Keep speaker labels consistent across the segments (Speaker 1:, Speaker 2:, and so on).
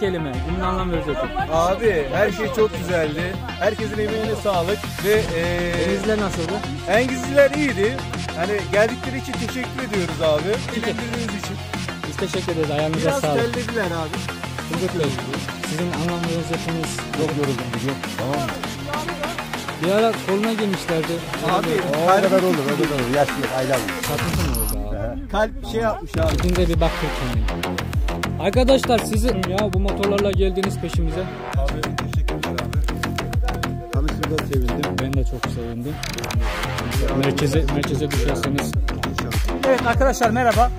Speaker 1: kelime, günün anlam ve özeti.
Speaker 2: Abi her şey çok güzeldi. Herkesin emeğine sağlık ve
Speaker 1: Engizler nasıldı?
Speaker 2: Engizliler iyiydi. Hani geldikleri için teşekkür ediyoruz abi. Eğlendirdiğiniz için.
Speaker 1: Biz teşekkür ederiz. Ayağınıza
Speaker 2: Biraz
Speaker 1: sağlık.
Speaker 2: terlediler abi.
Speaker 1: Turgut Bey, sizin anlam ve özetiniz.
Speaker 3: Çok yoruldum bugün. Tamam mı?
Speaker 1: Bir ara koluna girmişlerdi.
Speaker 2: Abi
Speaker 3: O kadar olur, o kadar olur. Yaşlı, aylar.
Speaker 1: Satıldı mı orada abi?
Speaker 2: kalp şey yapmış abi.
Speaker 1: Gidin bir bak kendine. Arkadaşlar sizin ya bu motorlarla geldiğiniz peşimize.
Speaker 3: Abi teşekkür ederim abi. Tanıştığımda sevindim.
Speaker 1: Ben de çok sevindim. Merkeze düşerseniz.
Speaker 4: Evet arkadaşlar merhaba.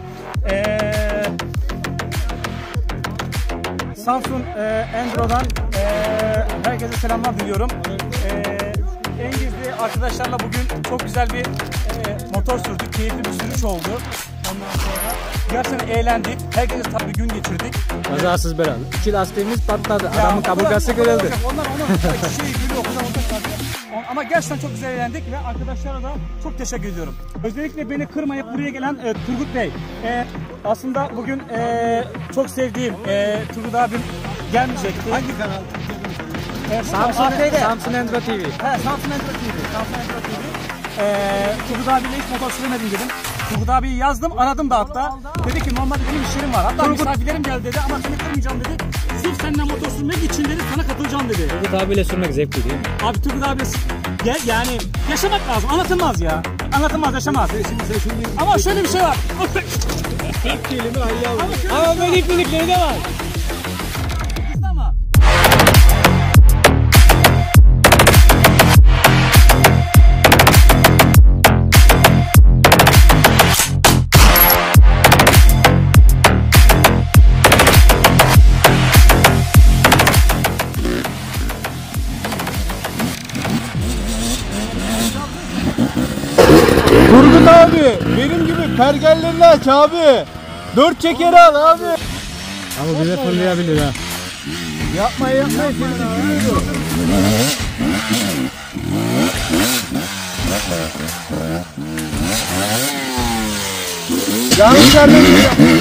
Speaker 4: Samsun Endro'dan herkese selamlar diliyorum. Engizli arkadaşlarla bugün çok güzel bir motor sürdük. Keyifli bir sürüş oldu. Ondan sonra gerçekten eğlendik. Herkese tatlı bir gün geçirdik.
Speaker 1: Kazasız beraber. İki lastiğimiz patladı. Adamın kaburgası kırıldı.
Speaker 4: Onlar şey gülüyor. Ama gerçekten çok güzel eğlendik ve arkadaşlara da çok teşekkür ediyorum. Özellikle beni kırmayıp buraya gelen Turgut Bey. Aslında bugün çok sevdiğim Turgut abim gelmeyecekti.
Speaker 3: Hangi kanal?
Speaker 1: Samsun Endro TV.
Speaker 4: Samsun Endro TV. Turgut abiyle hiç motor süremedim dedim. Turgut abiyi yazdım, aradım da hatta. Dedi ki normalde benim işlerim var. Hatta misafirlerim geldi dedi ama seni kırmayacağım dedi. Sırf seninle motor sürmek için dedi sana katılacağım dedi.
Speaker 1: Turgut abiyle sürmek zevkli değil mi?
Speaker 4: Abi Turgut abi yani yaşamak lazım. Anlatılmaz ya. Anlatılmaz, yaşamaz. Ama şöyle bir şey var.
Speaker 3: Tek kelime aylar.
Speaker 1: Ama minik minikleri de var.
Speaker 4: Ama
Speaker 2: Turgut abi benim gibi pergellerini aç abi. 4 çekeri al abi.
Speaker 1: Ama bize fırlayabilir ha.
Speaker 2: Yapma seni düşürüyorum. Yanlış yerleri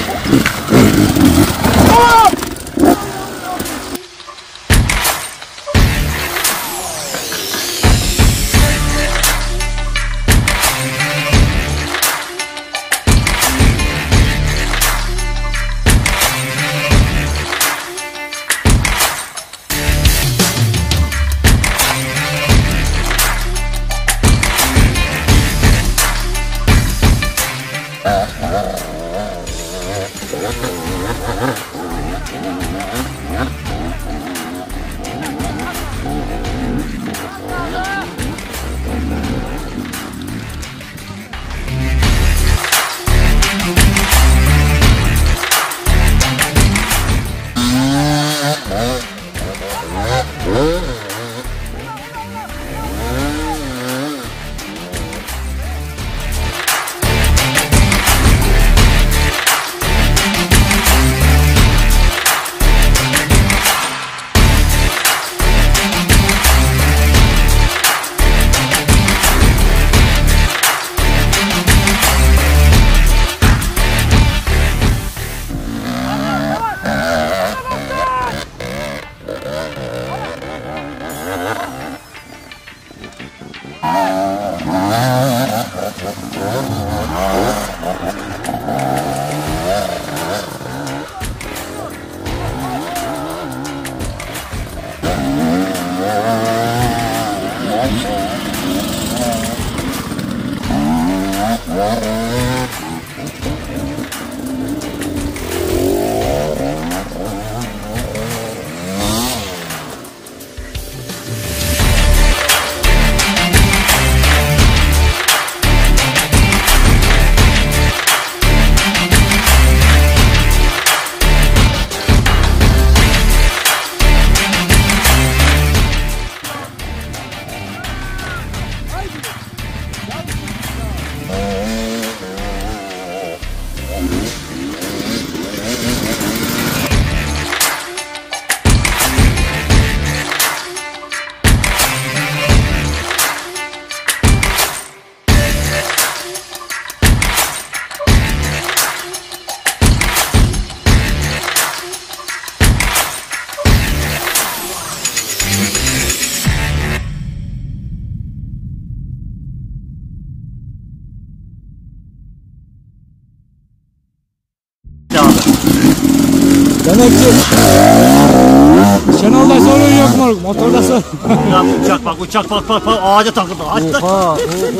Speaker 1: Emekli. Şenol'da sorun yok mu? Motorda sorun.
Speaker 5: Ya uçak bak ağaca takıldı.
Speaker 1: Oha.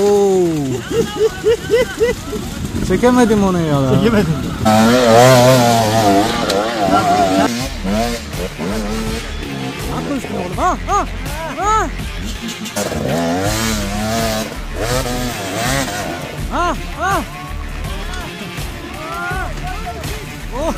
Speaker 1: Çekemedim onu ya.
Speaker 5: Çekemedim.
Speaker 4: Ne yapıyorsun oğlum? Ha. Oh.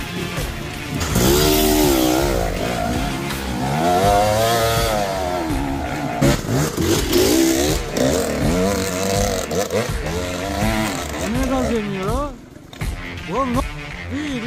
Speaker 1: Ne gaz vermiyor o? Oğlum ne? İyi.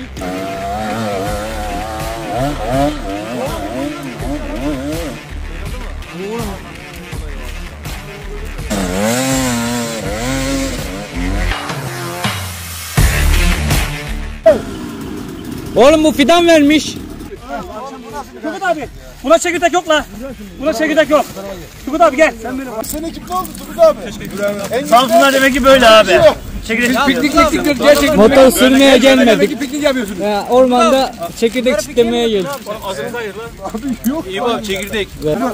Speaker 1: Oğlum bu fidan vermiş.
Speaker 4: Turgut abi. Buna çekirdek yok la. Buna çekirdek yok. Turgut abi gel. Sen benim.
Speaker 2: Sen ekip ne oldu Turgut abi?
Speaker 5: Samsunlar demek ki böyle abi. Çekirdek
Speaker 2: Piknik gittik gerçekten.
Speaker 1: Motor sürmeye gelmedik.
Speaker 2: Piknik yapıyorsunuz.
Speaker 1: Ormanda çekirdek çitlemeye geldik.
Speaker 2: İyi bak çekirdek.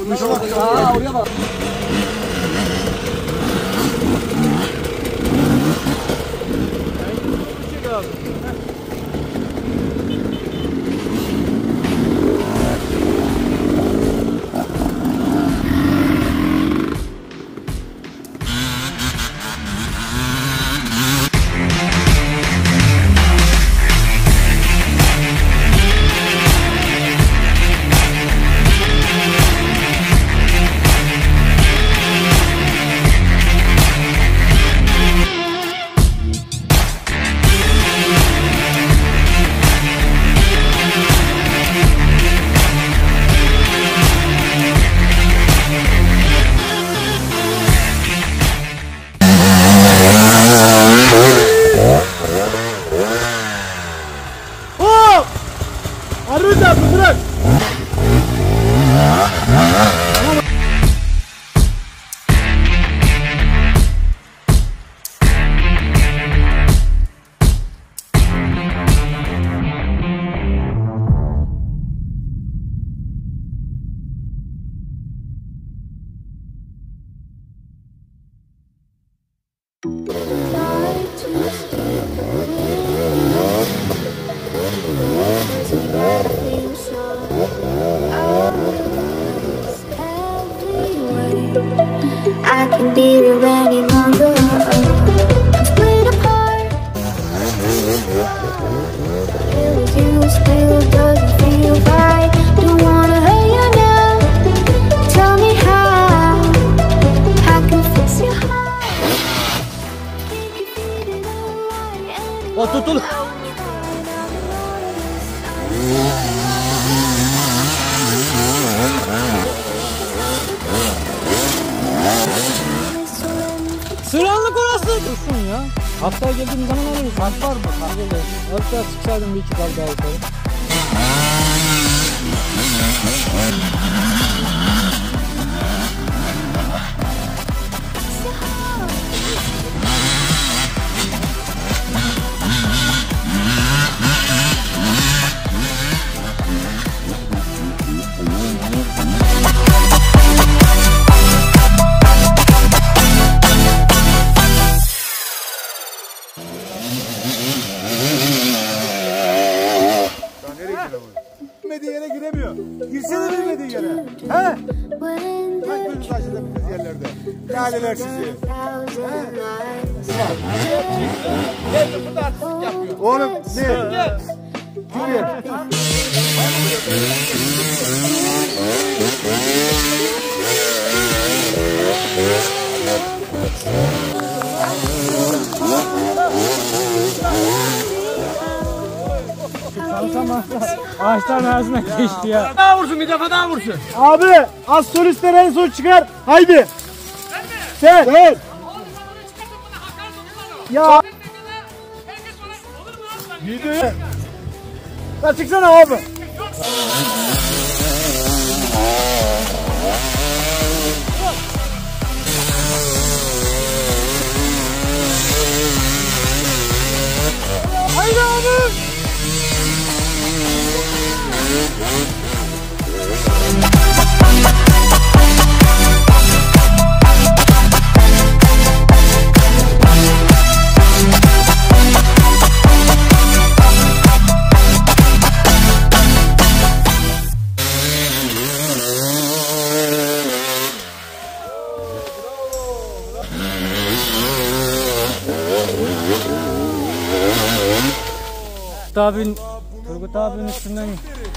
Speaker 6: I can be here any longer. Split apart. It was you, still doesn't feel right. Don't wanna hurt you now. Tell me how I can fix your heart. Think you figured it out.
Speaker 5: O tutul.
Speaker 1: Sıranlık orası. Dursun ya. Hatta geldiğim zaman alırız. Kart var mı? Kart olur. Hatta çıksaydım bir iki kart daha yukarı.
Speaker 2: Bilmediği yere giremiyor. Girse de bilmediği yere. He? Kaç bölüm taşıdığımız yerlerde. Laleler sizi. Oğlum ne? Kim yer?
Speaker 1: Ağaçların arasına geçti ya.
Speaker 5: Daha vursun bir defa daha vursun.
Speaker 2: Abi az solistler en son çıkar. Haydi. Sen. Sen. Ya. Gidiyor. Ya çıksana abi. Haydi abi.
Speaker 1: Turgut abinin üstünden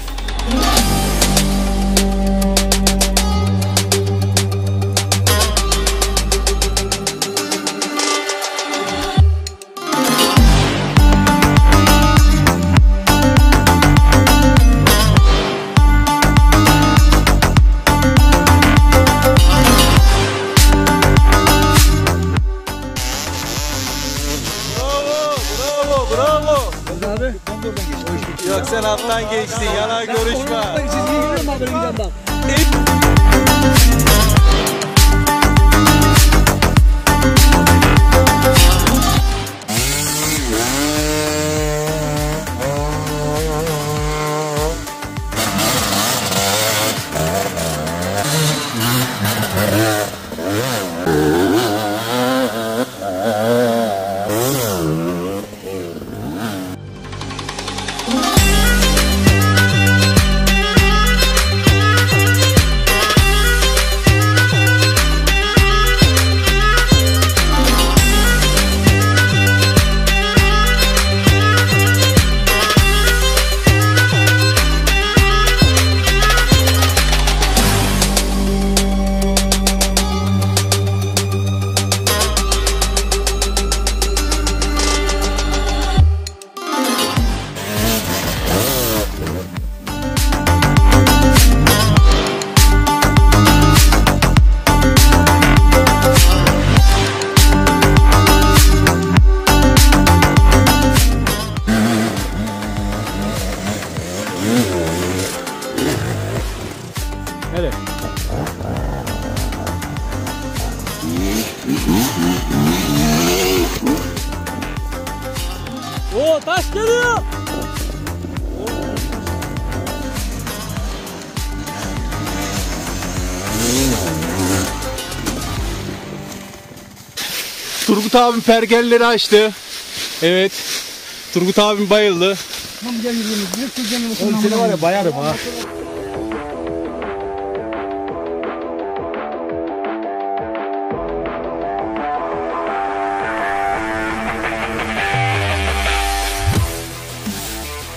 Speaker 2: Yok sen alttan geçtin, yalan konuşma.
Speaker 1: Evet. Oo, taş geliyor.
Speaker 2: Turgut abim pergelleri açtı. Evet. Turgut abim bayıldı. Oğlum seni var ya bayarım ha.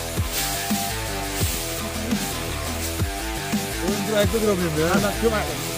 Speaker 2: Ayakta duramıyorum ya.